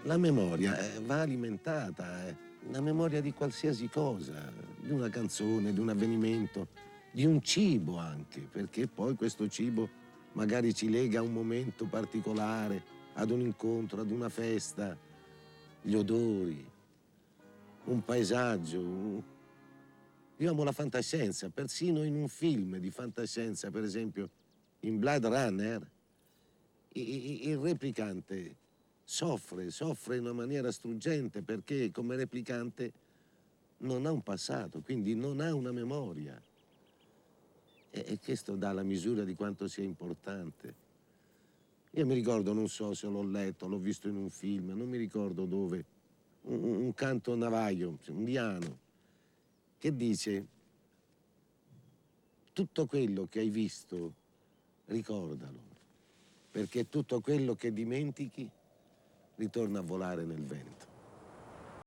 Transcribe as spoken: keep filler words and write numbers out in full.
La memoria eh, va alimentata, eh. La memoria di qualsiasi cosa, di una canzone, di un avvenimento, di un cibo anche, perché poi questo cibo magari ci lega a un momento particolare, ad un incontro, ad una festa, gli odori, un paesaggio. un- Io amo la fantascienza, persino in un film di fantascienza, per esempio in Blade Runner, i- i- il replicante soffre, soffre in una maniera struggente perché come replicante non ha un passato, quindi non ha una memoria. E, e questo dà la misura di quanto sia importante. Io mi ricordo, non so se l'ho letto, l'ho visto in un film, non mi ricordo dove, un, un canto navajo, indiano, che dice: tutto quello che hai visto, ricordalo, perché tutto quello che dimentichi ritorna a volare nel vento.